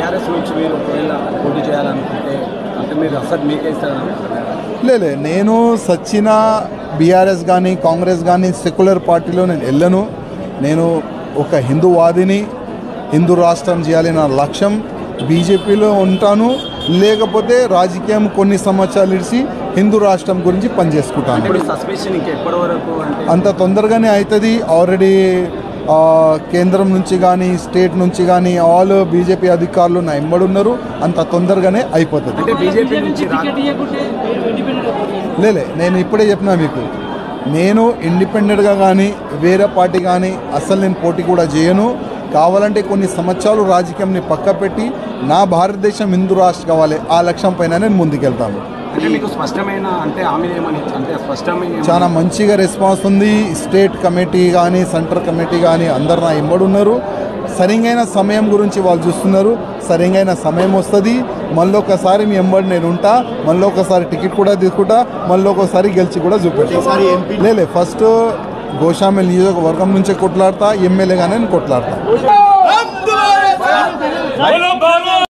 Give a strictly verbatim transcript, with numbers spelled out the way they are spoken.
BRS నుంచి మీరు ఒకవేళ పోటీ చేయాలనుకుంటే అంటే మీరు అసలు మీకే ఇస్తారని లేలే నేను సచ్చిన బీఆర్ఎస్ కానీ కాంగ్రెస్ కానీ సెక్యులర్ పార్టీలో నేను వెళ్ళను. నేను ఒక హిందూవాదిని, హిందూ రాష్ట్రం చేయాలి నా లక్ష్యం. బీజేపీలో ఉంటాను, లేకపోతే రాజకీయం కొన్ని సంవత్సరాలు ఇడిచి హిందూ రాష్ట్రం గురించి పనిచేసుకుంటాను. అంత తొందరగానే అవుతుంది. ఆల్రెడీ కేంద్రం నుంచి కానీ స్టేట్ నుంచి కానీ ఆల్ బీజేపీ అధికారులు నా ఎంబడి ఉన్నారు. అంత తొందరగానే అయిపోతుంది. లేలే నేను ఇప్పుడే చెప్పినా మీకు, నేను ఇండిపెండెంట్గా కానీ వేరే పార్టీ కానీ అసలు నేను పోటీ కూడా చేయను. కావాలంటే కొన్ని సంవత్సరాలు రాజకీయంని పక్క పెట్టి నా భారతదేశం హిందూ రాష్ట్రం కావాలి, ఆ లక్ష్యం పైన నేను ముందుకెళ్తాను. చాలా మంచిగా రెస్పాన్స్ ఉంది. స్టేట్ కమిటీ కానీ సెంటర్ కమిటీ కానీ అందరు నా ఎంబడి ఉన్నారు. సరిగైన సమయం గురించి వాళ్ళు చూస్తున్నారు. సరిగైన సమయం వస్తుంది, మళ్ళీ ఒకసారి మీ ఎంబడి నేను ఉంటా, మళ్ళీ ఒకసారి టికెట్ కూడా తీసుకుంటా, మళ్ళీ ఒకసారి గెలిచి కూడా చూపెట్టా. లేలే ఫస్ట్ గోషామల్ నియోజకవర్గం నుంచే కొట్లాడతా, ఎమ్మెల్యేగానే నేను కొట్లాడతా.